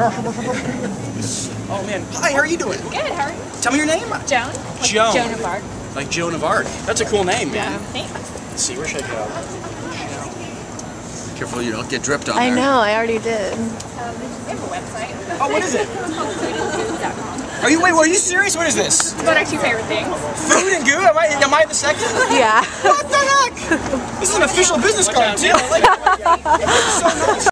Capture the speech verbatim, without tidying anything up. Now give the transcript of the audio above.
Oh man, hi, how are you doing? Good, how are you? Tell me your name. Joan. Like Joan. Joan of Arc. Like Joan of Arc. That's a cool name, man. Yeah, thanks. Let's see, where should I go? Careful you don't get dripped on I there. know, I already did. Um, we have a website. Oh, what is it? It's called food and gube dot com. Are you, wait, are you serious? What is this? It's about our two favorite things. Food and goo? Am I, am I the second? Yeah. What the heck? This is an official business card, too. I like it. So nice.